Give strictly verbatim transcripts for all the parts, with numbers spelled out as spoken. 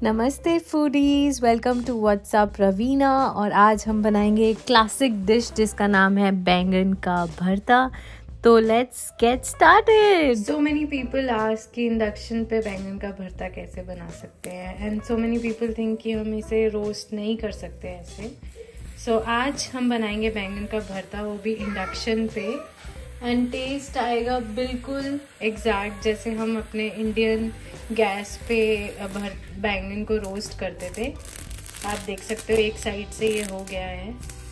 नमस्ते foodies, welcome to what's up Raveena. और आज हम बनाएंगे एक क्लासिक डिश जिसका नाम है बैंगन का भरता। तो let's get started. So many people ask कि इंडक्शन पे बैंगन का भरता कैसे बना सकते हैं, and so many people think कि हम इसे रोस्ट नहीं कर सकते ऐसे। सो so, आज हम बनाएंगे बैंगन का भरता, वो भी इंडक्शन पे, एंड टेस्ट आएगा बिल्कुल एग्जैक्ट जैसे हम अपने इंडियन गैस पे भर बैंगन को रोस्ट करते थे। आप देख सकते हो एक साइड से ये हो गया है।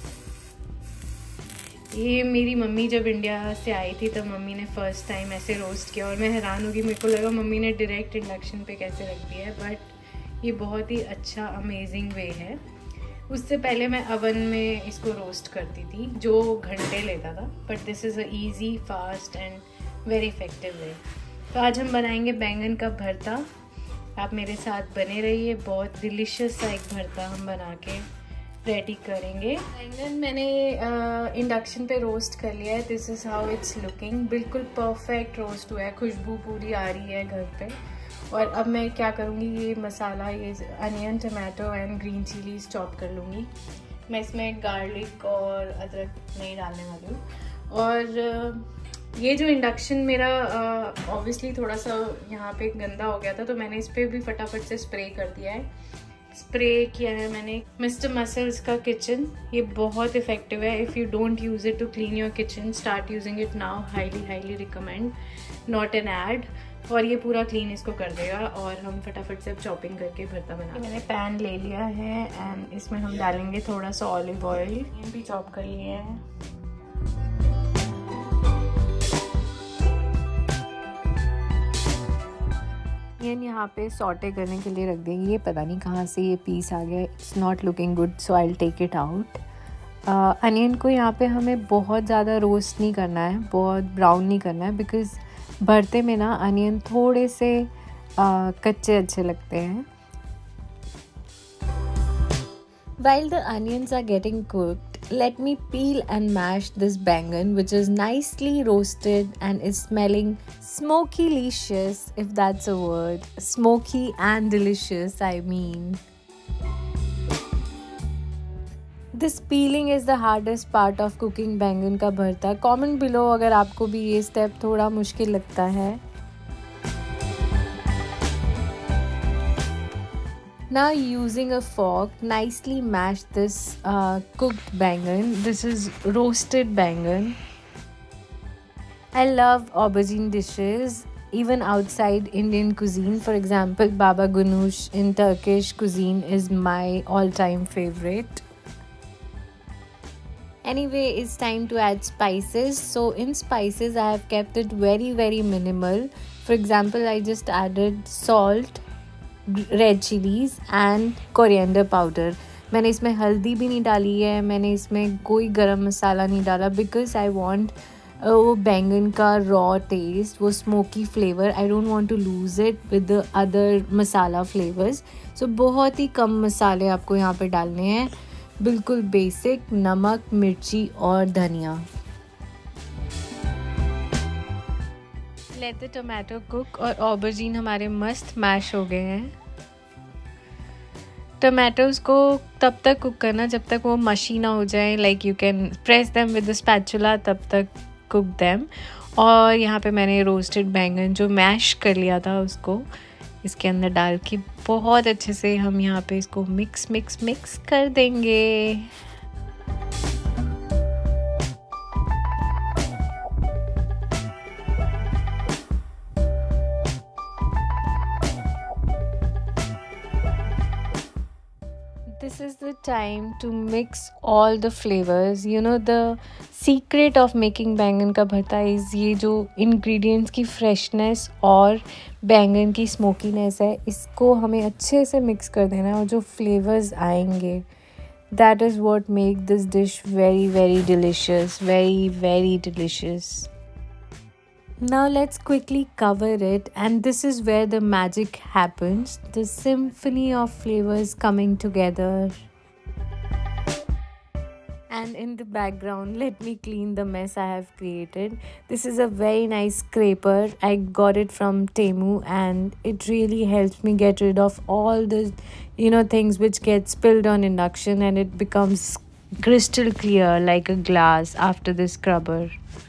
ये मेरी मम्मी जब इंडिया से आई थी तब मम्मी ने फर्स्ट टाइम ऐसे रोस्ट किया और मैं हैरान होगी, मेरे को लगा मम्मी ने डायरेक्ट इंडक्शन पे कैसे रख दिया है, बट ये बहुत ही अच्छा अमेजिंग वे है। उससे पहले मैं अवन में इसको रोस्ट करती थी जो घंटे लेता था, but this is a easy fast and very effective way. तो आज हम बनाएंगे बैंगन का भरता। आप मेरे साथ बने रहिए, बहुत डिलीशियस सा एक भरता हम बना के रेडी करेंगे। बैंगन मैंने इंडक्शन पे रोस्ट कर लिया है। This is how it's looking. बिल्कुल परफेक्ट रोस्ट हुआ है, खुशबू पूरी आ रही है घर पे। और अब मैं क्या करूँगी, ये मसाला, ये onion, tomato and green chillies chop कर लूँगी। मैं इसमें गार्लिक और अदरक नहीं डालने वाली हूँ। और ये जो इंडक्शन मेरा ऑब्वियसली uh, थोड़ा सा यहाँ पे गंदा हो गया था, तो मैंने इस पर भी फटाफट से स्प्रे कर दिया है। स्प्रे किया है मैंने मिस्टर मसल्स का किचन। ये बहुत इफेक्टिव है। If you don't use it to clean your kitchen, start using it now. Highly highly recommend, not an ad. और ये पूरा क्लीन इसको कर देगा और हम फटाफट से चॉपिंग करके भरता बना। मैंने पैन ले लिया है एंड इसमें हम डालेंगे थोड़ा सा ऑलिव ऑयल। ये भी चॉप कर लिए हैं। ये यहाँ पे सॉटे करने के लिए रख देंगे। ये पता नहीं कहाँ से ये पीस आ गया, it's not looking good, so I will take it out. Onion को यहाँ पे हमें बहुत ज़्यादा रोस्ट नहीं करना है, बहुत ब्राउन नहीं करना है, बिकॉज भरते में ना अनियन थोड़े से uh, कच्चे अच्छे लगते हैं। While the onions are getting cooked, let me peel and mash this bangan, which is nicely roasted and is smelling smoky-licious, if that's a word. Smoky and delicious, I mean. This peeling is the hardest part of cooking बैंगन का भरता. Comment below अगर आपको भी ये step थोड़ा मुश्किल लगता है। Now using a fork, nicely mash this uh, cooked bangan. This is roasted bangan. I love aubergine dishes, even outside Indian cuisine. For example, baba ganoush in Turkish cuisine is my all-time favorite. Anyway, it's time to add spices. So in spices, I have kept it very very minimal. For example, I just added salt, red chillies and coriander powder. मैंने इसमें हल्दी भी नहीं डाली है, मैंने इसमें कोई गरम मसाला नहीं डाला, बिकॉज आई वांट वो बैंगन का रॉ टेस्ट, वो smoky flavour. I don't want to lose it with the other masala flavours. सो बहुत ही कम मसाले आपको यहाँ पे डालने हैं, बिल्कुल बेसिक, नमक, मिर्ची और धनिया। Let the tomato cook. और ऑबरजीन हमारे मस्त मैश हो गए हैं। टोमेटोज़ को तब तक कुक करना जब तक वो मशी ना हो जाए, like you can press them with the spatula, तब तक कुक देम। और यहाँ पे मैंने रोस्टेड बैंगन जो मैश कर लिया था उसको इसके अंदर डाल के बहुत अच्छे से हम यहाँ पे इसको मिक्स मिक्स मिक्स कर देंगे। This is the time to mix all the flavors. You know, the secret of making बैंगन का भरता is ये जो ingredients की freshness और बैंगन की smokiness है, इसको हमें अच्छे से mix कर देना है। और जो flavors आएंगे, that is what make this dish very very delicious, very very delicious. Now let's quickly cover it, and this is where the magic happens, the symphony of flavors coming together. And in the background, let me clean the mess I have created. This is a very nice scraper. I got it from Temu, and it really helps me get rid of all the, you know, things which get spilled on induction, and it becomes crystal clear like a glass after the scrubber.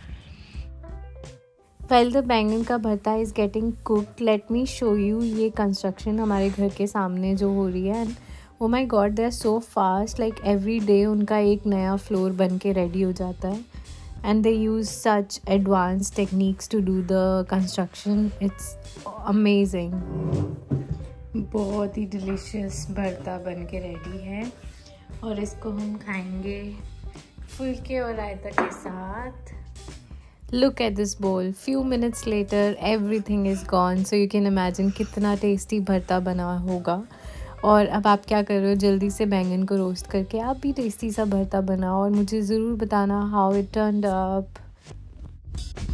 While the बैंगन का भरता is getting cooked, let me show you ये construction हमारे घर के सामने जो हो रही है. And oh my god, they are so fast. Like every day उनका एक नया floor बन के ready हो जाता है. And they use such advanced techniques to do the construction. It's amazing. बहुत ही delicious भरता बन के ready है. और इसको हम खाएंगे फुल्के और रायता के साथ. Look at this bowl. Few minutes later, everything is gone. So you can imagine कितना tasty भरता बना होगा. और अब आप क्या कर रहे हो, जल्दी से बैंगन को रोस्ट करके आप भी टेस्टी सा भरता बनाओ और मुझे ज़रूर बताना how it turned up.